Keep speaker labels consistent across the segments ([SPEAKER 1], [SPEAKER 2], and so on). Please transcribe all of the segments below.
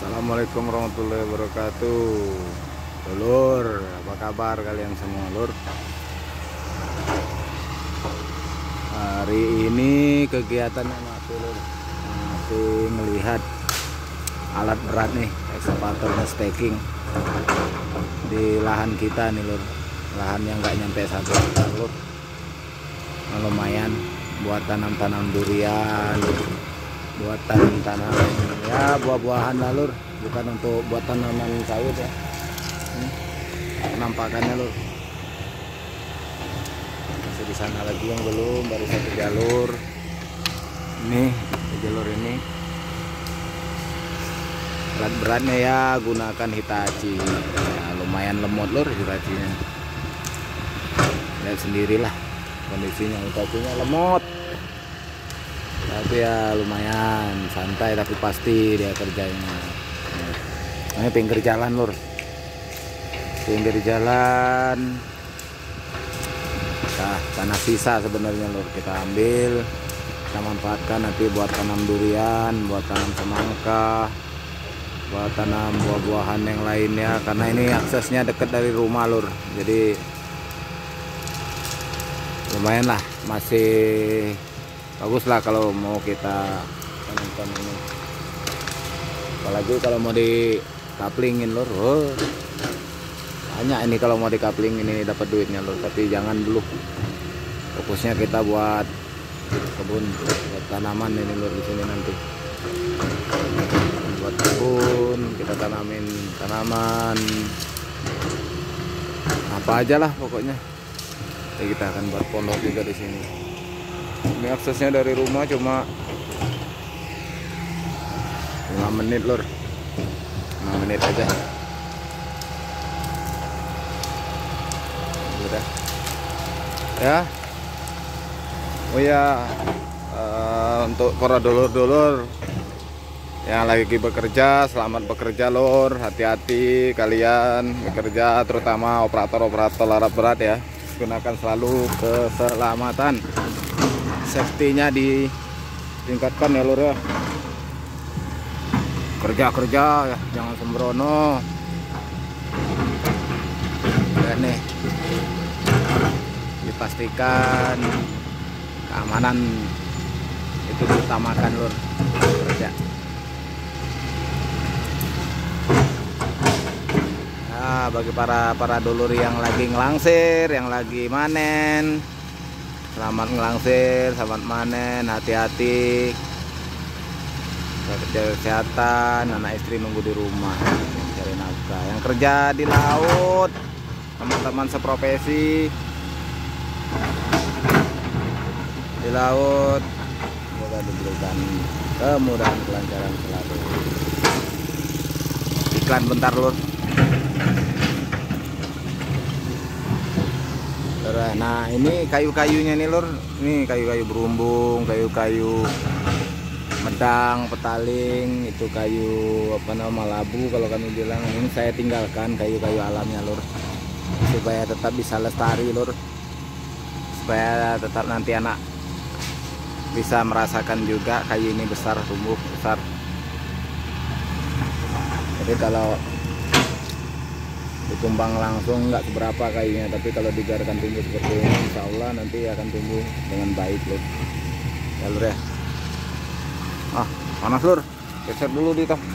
[SPEAKER 1] Assalamualaikum warahmatullahi wabarakatuh. Lur, apa kabar kalian semua, Lur? Hari ini kegiatannya masih, Lur, masih ngelihat alat berat nih, ekskavatornya staking di lahan kita nih, Lur. Lahan yang nggak nyampe 1 hektar, Lur. Nah, lumayan buat tanam-tanam durian, buat tanam ya buah-buahan lah, Lur, bukan untuk buat tanaman sawit ya. Penampakannya, Lur, masih di sana lagi yang belum, baru 1 jalur ini, jalur ini. Alat beratnya ya gunakan Hitachi ya, lumayan lemot, Lur, Hitachinya. Lihat sendirilah kondisinya, Hitachinya lemot, tapi ya lumayan santai, tapi pasti dia kerjanya. Ini pinggir jalan, Lur, pinggir jalan. Nah, tanah sisa sebenarnya, Lur, kita ambil, kita manfaatkan nanti buat tanam durian, buat tanam semangka, buat tanam buah-buahan yang lainnya, karena ini aksesnya dekat dari rumah, Lur. Jadi lumayan lah, masih bagus lah kalau mau kita tanamkan ini. Apalagi kalau mau di kaplingin, Lur. Oh, banyak ini kalau mau di kapling ini dapat duitnya, Lur. Tapi jangan dulu, fokusnya kita buat kebun, buat tanaman ini, Lur, di sini nanti. Buat kebun, kita tanamin tanaman apa aja lah pokoknya. Jadi kita akan buat pondok juga di sini. Ini aksesnya dari rumah cuma 5 menit, Lur. 5 menit aja. Udah. Ya. Oh ya, untuk para dulur-dulur yang lagi bekerja, selamat bekerja, Lur. Hati-hati kalian bekerja, terutama operator-operator alat berat ya. Gunakan selalu keselamatan, safety-nya ditingkatkan ya, Lur ya. Kerja-kerja ya, jangan sembrono. Lihat nih, dipastikan keamanan itu diutamakan, Lur. Kerja. Nah, bagi para dulur yang lagi ngelangsir, yang lagi manen, selamat ngelangsir, selamat manen, hati-hati, kerja kesehatan, anak istri nunggu di rumah cari nafkah. Yang kerja di laut, teman-teman seprofesi di laut, semoga diberikan kemudahan, kelancaran selalu. Iklan bentar, Lur. Nah, ini kayu-kayunya nih, Lur. Ini kayu-kayu berumbung, kayu-kayu medang, petaling, itu kayu apa nama, labu kalau kami bilang. Ini saya tinggalkan kayu-kayu alamnya, Lur, supaya tetap bisa lestari, Lur, supaya tetap nanti anak bisa merasakan juga kayu ini besar, tumbuh besar. Jadi kalau ditumbang langsung nggak seberapa kayunya, tapi kalau dibiarkan tumbuh seperti ini, insya Allah nanti akan tumbuh dengan baik, Lur. Ya, Lur ya. Ah, panas, Lur. Geser dulu di toh.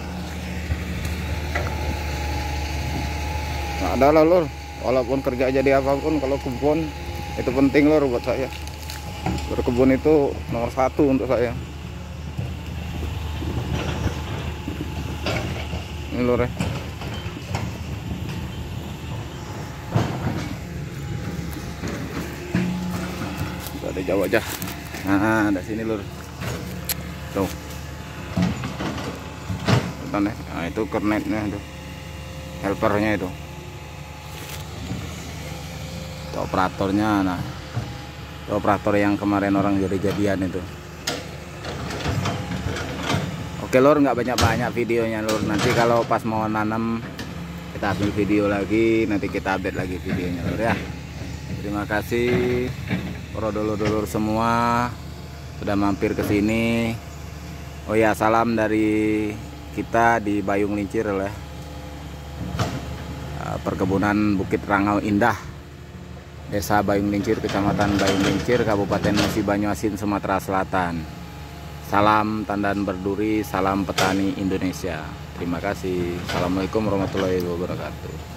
[SPEAKER 1] Nggak ada lah, Lur. Walaupun kerja jadi apapun, kalau kebun itu penting, Lur, buat saya. Berkebun itu nomor 1 untuk saya. Ini, Lur ya. Ada jauh aja. Nah, ada sini, Lur. Tuh. Nah, itu kernetnya itu. Helpernya itu. Itu operatornya. Nah, itu operator yang kemarin orang jadi-jadian itu. Oke, Lur, nggak banyak-banyak videonya, Lur. Nanti kalau pas mau nanam kita ambil video lagi, nanti kita update lagi videonya, Lur ya. Terima kasih para dulur-dulur semua sudah mampir ke sini. Oh ya, salam dari kita di Bayung Lincir oleh perkebunan Bukit Rangau Indah, Desa Bayung Lincir, Kecamatan Bayung Lincir, Kabupaten Musi Banyuasin, Sumatera Selatan. Salam tandan berduri, salam petani Indonesia. Terima kasih. Assalamualaikum warahmatullahi wabarakatuh.